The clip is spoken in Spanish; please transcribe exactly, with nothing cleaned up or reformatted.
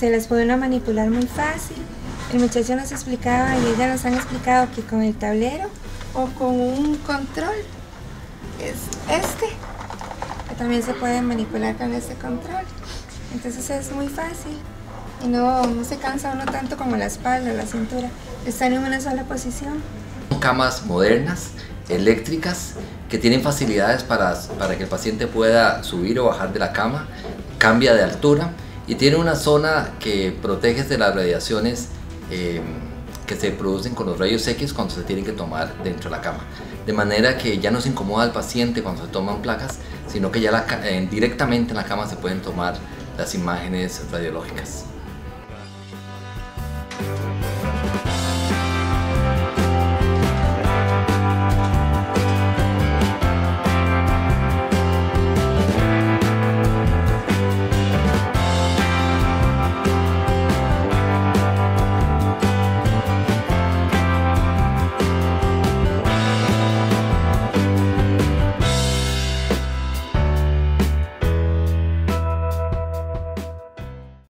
se les puede uno manipular muy fácil. El muchacho nos explicaba y ella nos han explicado que con el tablero o con un control, es este, que también se puede manipular con este control. Entonces es muy fácil y no, no se cansa uno tanto como la espalda, la cintura. Están en una sola posición. Camas modernas, eléctricas, que tienen facilidades para, para que el paciente pueda subir o bajar de la cama, cambia de altura y tiene una zona que protege de las radiaciones eh, que se producen con los rayos X cuando se tienen que tomar dentro de la cama. De manera que ya no se incomoda al paciente cuando se toman placas, sino que ya la, eh, directamente en la cama se pueden tomar las imágenes radiológicas.